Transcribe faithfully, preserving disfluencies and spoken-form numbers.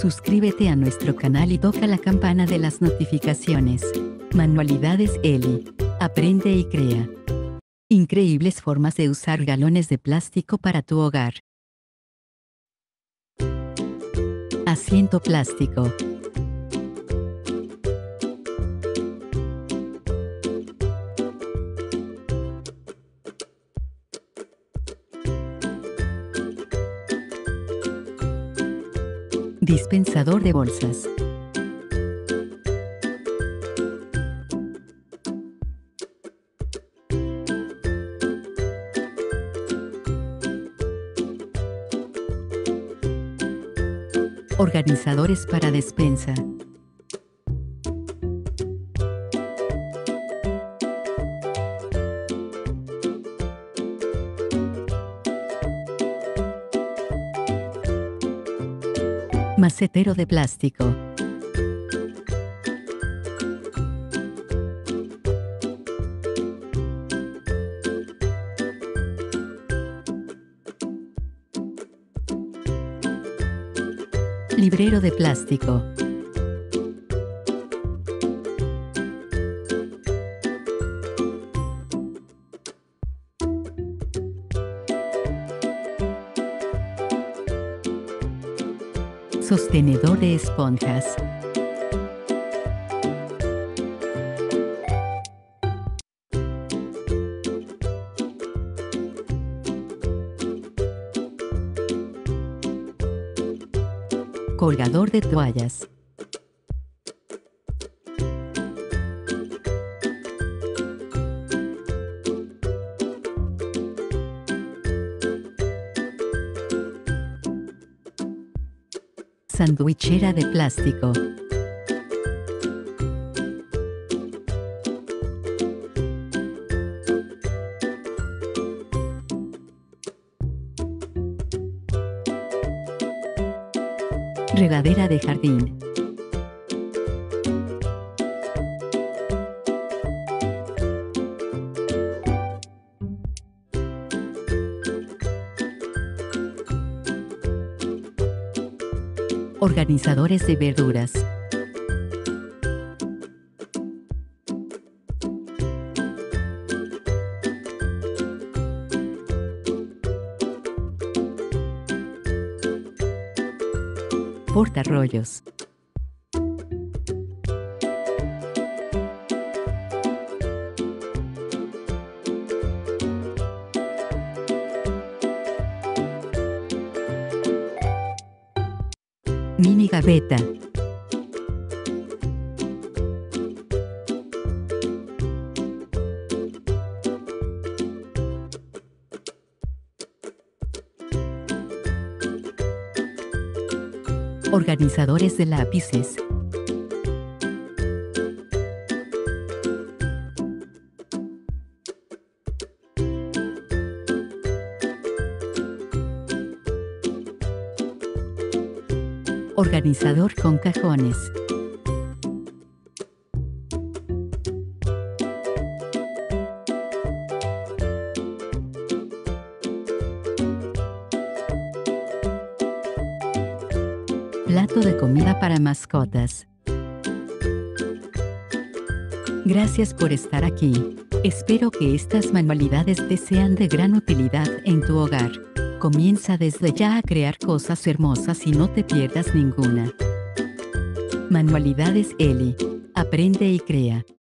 Suscríbete a nuestro canal y toca la campana de las notificaciones. Manualidades Eli. Aprende y crea. Increíbles formas de usar galones de plástico para tu hogar. Asiento plástico. Dispensador de bolsas. Organizadores para despensa. Macetero de plástico. Librero de plástico. Sostenedor de esponjas. Colgador de toallas. Sandwichera de plástico. Regadera de jardín. Organizadores de verduras. Portarrollos. Mini gaveta. Organizadores de lápices. Organizador con cajones. Plato de comida para mascotas. Gracias por estar aquí. Espero que estas manualidades te sean de gran utilidad en tu hogar. Comienza desde ya a crear cosas hermosas y no te pierdas ninguna. Manualidades Eli. Aprende y crea.